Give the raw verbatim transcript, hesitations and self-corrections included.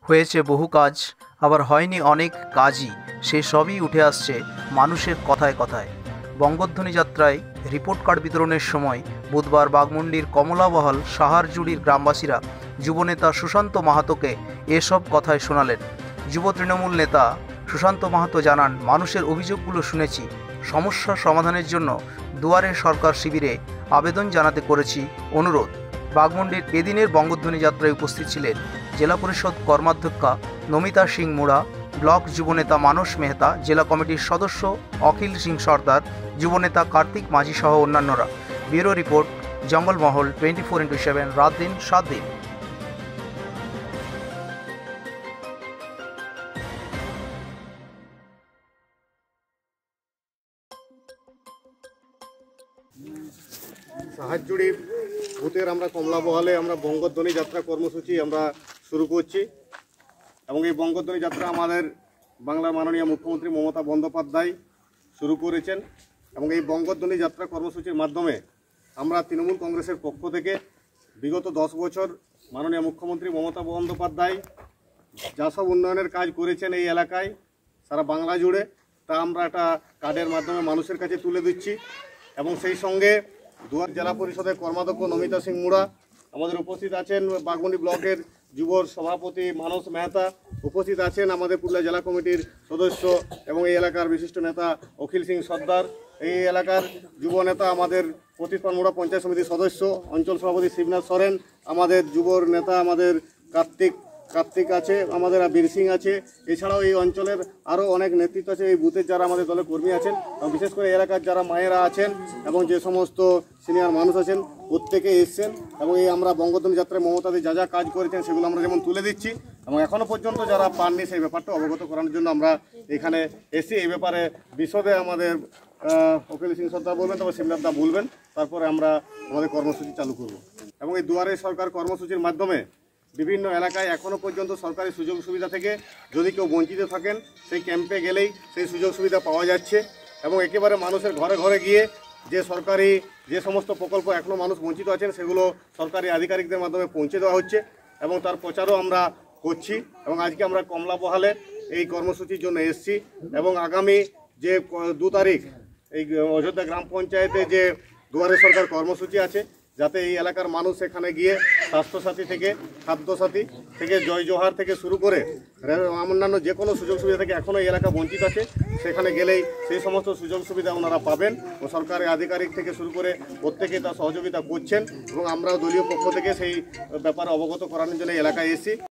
হয়েছে বহু কাজ, আবার হয়নি অনেক কাজই, সে সবই উঠে আসছে মানুষের কথায় কথায়। বঙ্গধ্বনি যাত্রায় রিপোর্ট কার্ড বিতরণের সময় বুধবার বাঘমুন্ডির কমলাবহাল সাহারজুড়ির গ্রামবাসীরা যুবনেতা সুশান্ত মাহাতোকে এসব কথায় শোনালেন। যুব তৃণমূল নেতা সুশান্ত মাহাতো জানান, মানুষের অভিযোগগুলো শুনেছি, সমস্যা সমাধানের জন্য দুয়ারে সরকার শিবিরে আবেদন জানাতে করেছি অনুরোধ। বাঘমুন্ডির এদিনের বঙ্গধ্বনি যাত্রায় উপস্থিত ছিলেন জেলা পরিষদ কর্মাধ্যক্ষা নমিতা সিং মুড়া, ব্লক যুবনেতা মানস মেহতা, জেলা কমিটির সদস্য অখিল সিং সর্দার, যুবনেতা কার্তিক মাঝি সহ অন্যান্যরা। Bureau report, Jangalmahal, twenty four into seven, রাত দিন সাত দিন। সাহারজুড়ি বুথের আমরা কমলাবহালে আমরা বঙ্গধ্বনি যাত্রা কর্মসূচি আমরা শুরু করছি এবং এই বঙ্গধ্বনি যাত্রা আমাদের বাংলার মাননীয় মুখ্যমন্ত্রী মমতা বন্দ্যোপাধ্যায় শুরু করেছেন এবং এই বঙ্গধ্বনি যাত্রা কর্মসূচির মাধ্যমে আমরা তৃণমূল কংগ্রেসের পক্ষ থেকে বিগত দশ বছর মাননীয় মুখ্যমন্ত্রী মমতা বন্দ্যোপাধ্যায় যা সব উন্নয়নের কাজ করেছেন এই এলাকায় সারা বাংলা জুড়ে, তা আমরা একটা কার্ডের মাধ্যমে মানুষের কাছে তুলে দিচ্ছি এবং সেই সঙ্গে দুয়ার জেলা পরিষদের কর্মাধ্যক্ষ নমিতা সিং মুড়া, আমাদের উপস্থিত আছেন বাঘমুন্ডি ব্লকের যুব সভাপতি মানস মেহতা, উপস্থিত আছেন আমাদের পুরুলিয়া জেলা কমিটির সদস্য এবং এই এলাকার বিশিষ্ট নেতা অখিল সিং সর্দার, এই এলাকার যুব নেতা আমাদের প্রতিপান মুড়া পঞ্চায়েত সমিতির সদস্য অঞ্চল সভাপতি শিবনাথ সরেন, আমাদের যুব নেতা আমাদের কার্তিক কার্তিক আছে, আমাদের বীর সিং আছে, এছাড়াও এই অঞ্চলের আরও অনেক নেতৃত্ব আছে, এই বুথের যারা আমাদের দলের কর্মী আছেন এবং বিশেষ করে এলাকার যারা মায়েরা আছেন এবং যে সমস্ত সিনিয়র মানুষ আছেন প্রত্যেকে এসছেন এবং এই আমরা বঙ্গধ্বনি যাত্রায় মমতাদি যা যা কাজ করেছেন সেগুলো আমরা যেমন তুলে দিচ্ছি এবং এখনও পর্যন্ত যারা পাননি সেই ব্যাপারটা অবগত করানোর জন্য আমরা এখানে এসে এই ব্যাপারে বিশদে আমাদের অখিল সিং সর্দার বলবেন, তারপর শিবনাথদা বলবেন, তারপরে আমরা আমাদের কর্মসূচি চালু করব এবং এই দুয়ারে সরকার কর্মসূচির মাধ্যমে বিভিন্ন এলাকায় এখনও পর্যন্ত সরকারি সুযোগ সুবিধা থেকে যদি কেউ বঞ্চিত থাকেন সেই ক্যাম্পে গেলেই সেই সুযোগ সুবিধা পাওয়া যাচ্ছে এবং একেবারে মানুষের ঘরে ঘরে গিয়ে যে সরকারি যে সমস্ত প্রকল্প এখনও মানুষ বঞ্চিত আছেন সেগুলো সরকারি আধিকারিকদের মাধ্যমে পৌঁছে দেওয়া হচ্ছে এবং তার প্রচারও আমরা করছি এবং আজকে আমরা কমলাবহালে এই কর্মসূচির জন্য এসেছি এবং আগামী যে দু তারিখ এই অযোধ্যা গ্রাম পঞ্চায়েতে যে দুয়ারে সরকার কর্মসূচি আছে, যাতে এই এলাকার মানুষ এখানে গিয়ে স্বাস্থ্যসাথী থেকে খাদ্যসাথী থেকে জয় জোহার থেকে শুরু করে অন্যান্য যে কোনো সুযোগ সুবিধা থেকে এখনও এই এলাকা বঞ্চিত আছে, সেখানে গেলেই সেই সমস্ত সুযোগ সুবিধা ওনারা পাবেন ও সরকারি আধিকারিক থেকে শুরু করে প্রত্যেকে তার সহযোগিতা করছেন এবং আমরাও দলীয় পক্ষ থেকে সেই ব্যাপারে অবগত করানোর জন্য এলাকায় এসেছি।